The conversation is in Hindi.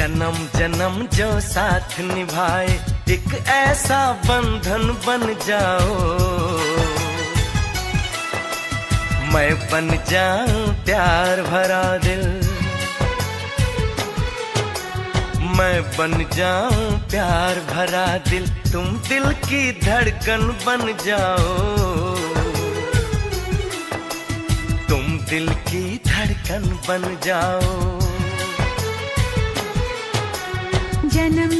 जन्म जन्म जो साथ निभाए, एक ऐसा बंधन बन जाओ। मैं बन जाऊं प्यार भरा दिल, मैं बन जाऊं प्यार भरा दिल, तुम दिल की धड़कन बन जाओ। तुम दिल की धड़कन बन जाओ। जन्म